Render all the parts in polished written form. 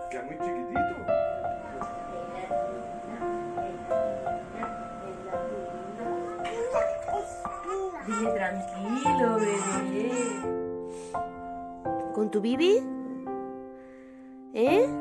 Que es muy chiquitito. Dile tranquilo, bebé. ¿Con tu bibi? ¿Eh?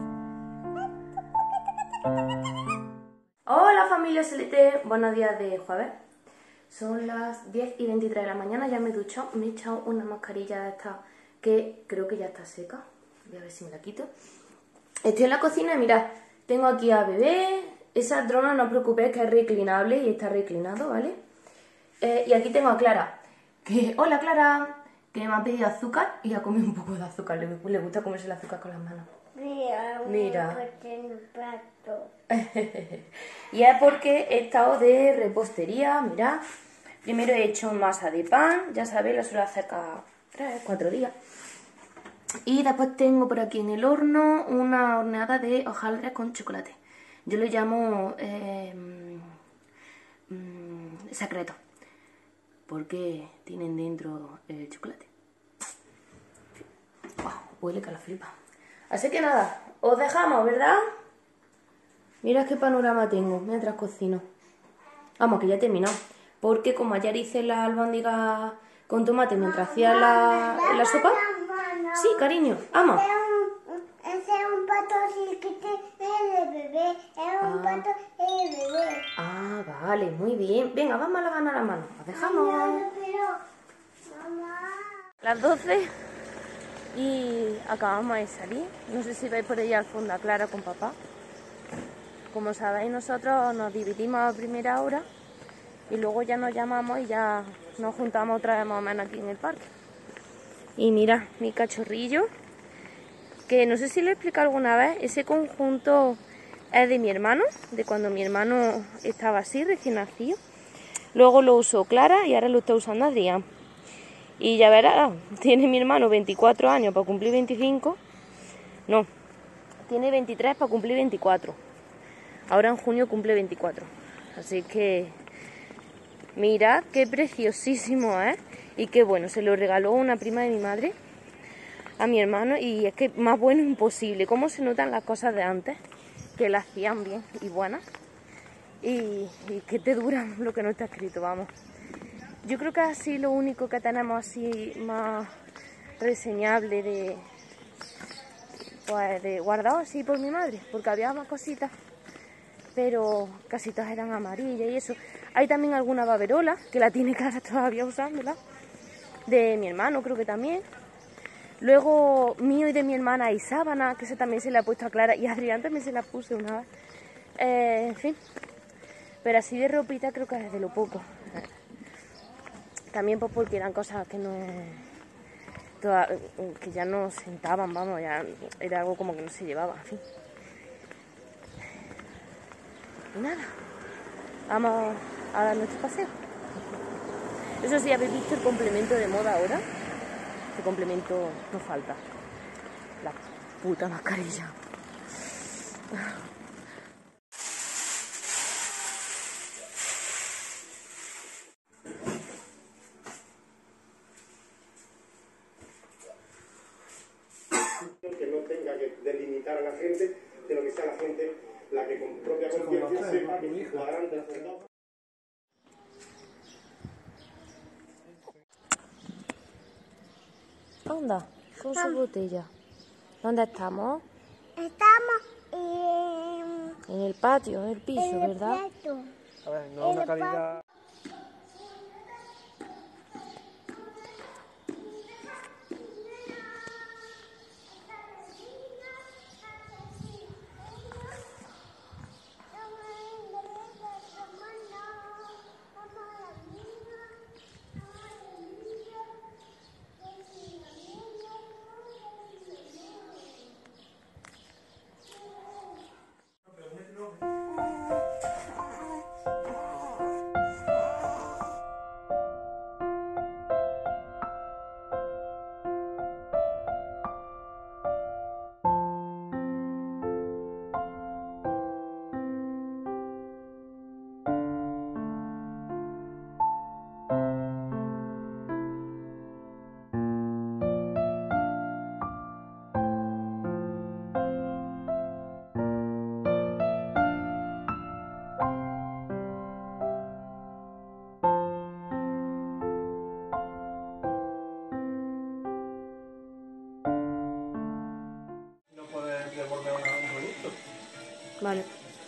Hola familia SLT, buenos días de jueves. Son las 10:23 de la mañana, ya me he duchado, me he echado una mascarilla de esta que creo que ya está seca. Voy a ver si me la quito. Estoy en la cocina y mirad, tengo aquí a bebé. Esa drona no os preocupéis que es reclinable y está reclinado, ¿vale? Y aquí tengo a Clara, que, hola Clara, que me ha pedido azúcar y ha comido un poco de azúcar, le gusta comerse el azúcar con las manos. Mira. Y es porque he estado de repostería, mirad. Primero he hecho masa de pan, ya sabéis, lo suelo hacer cada 3 o 4 días. Y después tengo por aquí en el horno una horneada de hojaldres con chocolate. Yo lo llamo secreto, porque tienen dentro el chocolate. Wow, huele que la flipa. Así que nada, os dejamos, ¿verdad? Mirad qué panorama tengo mientras cocino. Vamos, que ya he terminado. Porque como ayer hice la albóndiga con tomate mientras hacía la sopa. Sí, cariño, vamos. Ese es un pato chiquito de bebé. Es un pato de bebé. Ah, vale, muy bien. Venga, vamos a lavarnos las manos. Os dejamos. Mamá. Las 12 y acabamos de salir. No sé si veis por ella al fondo a Clara con papá. Como sabéis, nosotros nos dividimos a primera hora y luego ya nos llamamos y ya nos juntamos otra vez más o menos aquí en el parque. Y mira, mi cachorrillo, que no sé si lo he explicado alguna vez, ese conjunto es de mi hermano, de cuando mi hermano estaba así, recién nacido. Luego lo usó Clara y ahora lo está usando Adrián. Y ya verás, tiene mi hermano 24 años para cumplir 25. No, tiene 23 para cumplir 24. Ahora en junio cumple 24. Así que mirad qué preciosísimo es. Y qué bueno, se lo regaló una prima de mi madre a mi hermano. Y es que más bueno imposible. Cómo se notan las cosas de antes, que las hacían bien y buenas. Y que te duran lo que no está escrito, vamos. Yo creo que así lo único que tenemos así más reseñable de guardado así por mi madre, porque había más cositas, pero casi todas eran amarillas y eso. Hay también alguna baberola, que la tiene Clara todavía usándola, de mi hermano creo que también. Luego mío y de mi hermana hay sábana, que esa también se le ha puesto a Clara, y a Adrián también se la puse una vez. En fin, pero así de ropita creo que es de lo poco. También pues porque eran cosas que no... que ya no sentaban, vamos, ya era algo como que no se llevaba, en fin. Y nada, vamos a dar nuestro paseo. Eso sí, habéis visto el complemento de moda ahora. Este complemento no falta. La puta mascarilla. Que no tenga que delimitar a la gente, de lo que sea la gente la que con propia conciencia sepa que su cuadrante ha acertado. Anda, con su botella. ¿Dónde estamos? Estamos En el patio, en el piso, en el ¿verdad? plato. A ver, no una calidad. Vale.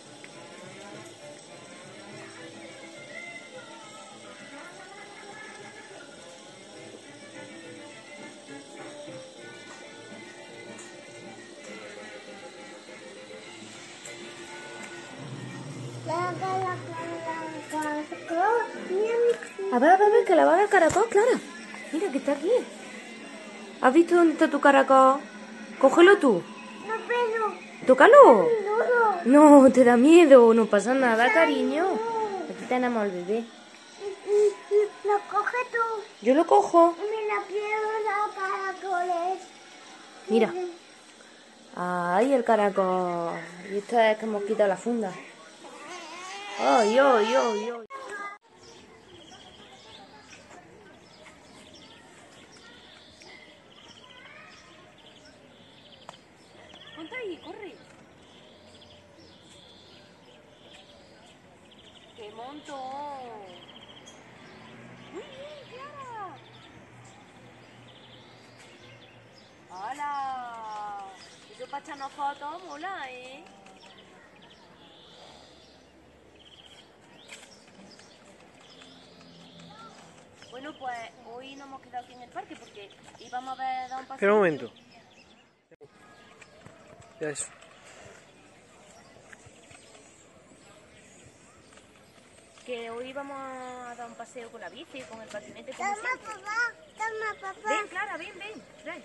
A ver, que la va a ver el caracol, Clara. Mira, que está aquí. ¿Has visto dónde está tu caracol? Cógelo tú. No puedo. Tócalo. No. No, te da miedo. No pasa nada, cariño. Aquí tenemos al bebé. Lo coge tú. Yo lo cojo. Mira, quiero los caracoles. Mira. Ay, el caracol. Y esto es que hemos quitado la funda. Ay, ay, ay, ay. Ponte ahí, corre. ¡Qué montón! ¡Muy bien, Clara! ¡Hola! Eso para echarnos fotos mola, ¿eh? Bueno, pues hoy nos hemos quedado aquí en el parque porque íbamos a dar un paseo. Espera un momento. Ya eso. Que hoy íbamos a dar un paseo con la bici, con el patinete, como Toma, siempre. papá. Ven, Clara, ven. Trae.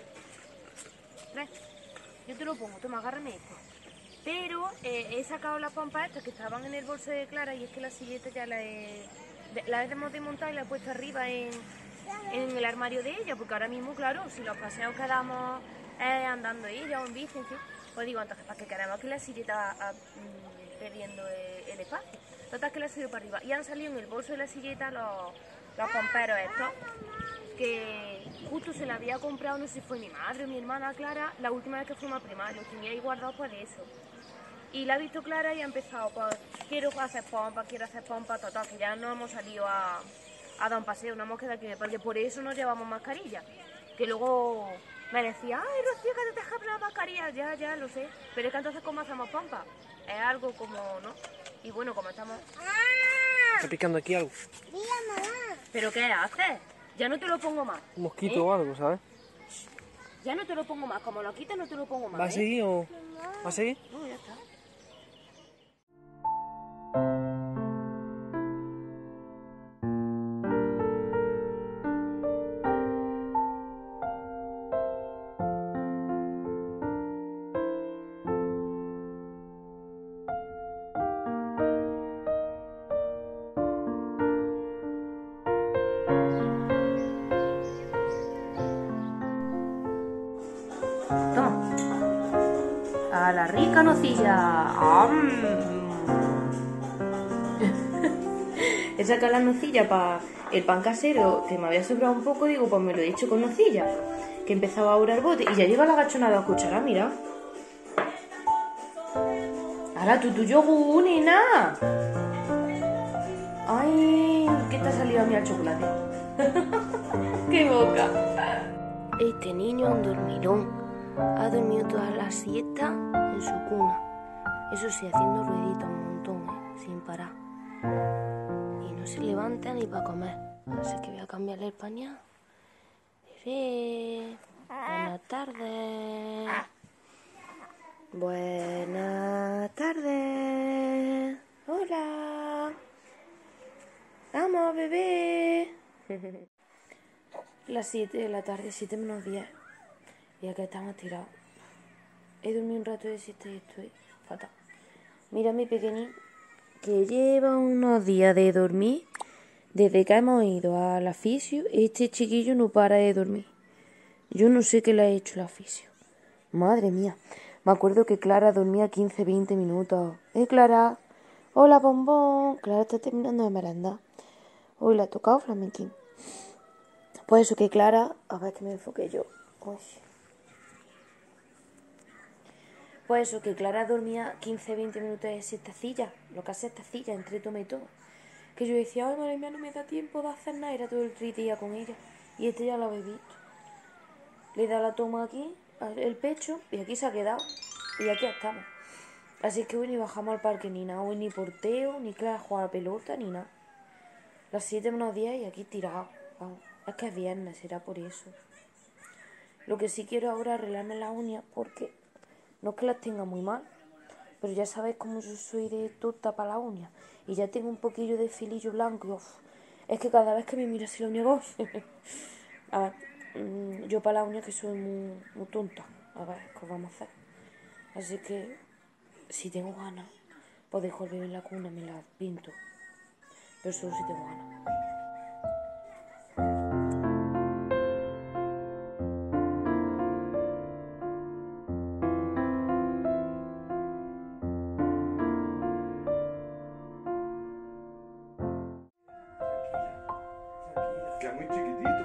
Yo te lo pongo, toma, agárrame esto. Pero he sacado las pompas estas que estaban en el bolso de Clara y es que la silleta ya la hemos desmontado y la he puesto arriba en el armario de ella, porque ahora mismo, claro, si los paseos que damos andando ella o en bici, en fin, pues digo, entonces, ¿para qué queremos que la silleta perdiendo el espacio? Total, que la he subido para arriba y han salido en el bolso de la silleta los pomperos estos, que justo se la había comprado, no sé si fue mi madre o mi hermana Clara, la última vez que fuimos a primar, los tenía ahí guardados por eso. Y la ha visto Clara y ha empezado, pues, quiero hacer pompa, total, que ya no hemos salido a dar un paseo, no hemos quedado aquí, porque por eso no llevamos mascarilla. Que luego me decía, ay, Rocío, que te dejas la mascarilla, ya, lo sé. Pero es que entonces, ¿cómo hacemos pompa? Es algo como, ¿no? Y bueno, como estamos... Está picando aquí algo. Mira, mamá. ¿Pero qué haces? Ya no te lo pongo más. Un mosquito o algo, ¿sabes? Ya no te lo pongo más, como lo quitas no te lo pongo más. ¿Va a seguir o...? ¿Va a seguir? No, ya está. Toma. A la rica nocilla. He sacado la nocilla para el pan casero, que me había sobrado un poco, digo, pues me lo he hecho con nocilla. Que empezaba ahora el bote y ya lleva la gachonada a cuchara, mira. ¡Hala, tu yogur, nena! ¡Ay! ¿Qué te ha salido a mí al chocolate? ¡Qué boca! Este niño es un dormilón. Ha dormido toda la siesta en su cuna. Eso sí, haciendo ruidito un montón, sin parar. Y no se levanta ni para comer. Así que voy a cambiarle el pañal. Bebé. Buenas tardes. Buenas tardes. Hola. Vamos, bebé. Las 7 de la tarde, 7 menos 10. Y acá estamos tirados. He dormido un rato de siesta y estoy fatal. Mira mi pequeñín, que lleva unos días de dormir. Desde que hemos ido al fisio, este chiquillo no para de dormir. Yo no sé qué le ha hecho el fisio. Madre mía. Me acuerdo que Clara dormía 15-20 minutos. Clara? Hola, bombón. Clara está terminando de merendar. Hoy le ha tocado flamenquín. Pues eso que Clara... A ver que me enfoque yo. Uy. Pues eso, que Clara dormía 15-20 minutos de siestecilla, lo que hace siestecilla, entre toma y todo. Que yo decía, ay, madre mía, no me da tiempo de hacer nada, era todo el día con ella. Y este ya lo habéis visto. Le da la toma aquí, el pecho, y aquí se ha quedado. Y aquí estamos. Así que hoy ni bajamos al parque ni nada, hoy ni porteo, ni clase jugar a pelota, ni nada. Las 7 menos 10 y aquí tirado. Vamos. Es que es viernes, será por eso. Lo que sí quiero ahora es arreglarme las uñas porque no es que las tenga muy mal, pero ya sabéis cómo yo soy de tonta para las uñas. Y ya tengo un poquillo de filillo blanco y es que cada vez que me miro así la uña, a ver, yo para las uñas que soy muy tonta. A ver, ¿qué vamos a hacer? Así que, si tengo ganas, pues dejo el bebé en la cuna, me la pinto. Pero solo si tengo ganas. Que es muy chiquitito.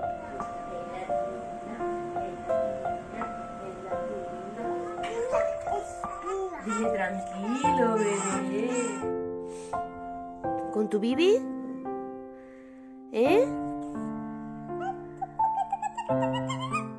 Dile tranquilo, bebé. ¿Con tu bibi? ¿Eh?